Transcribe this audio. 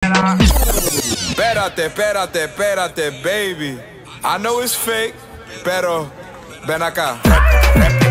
Espérate, espérate, espérate, baby. I know it's fake, pero ven acá.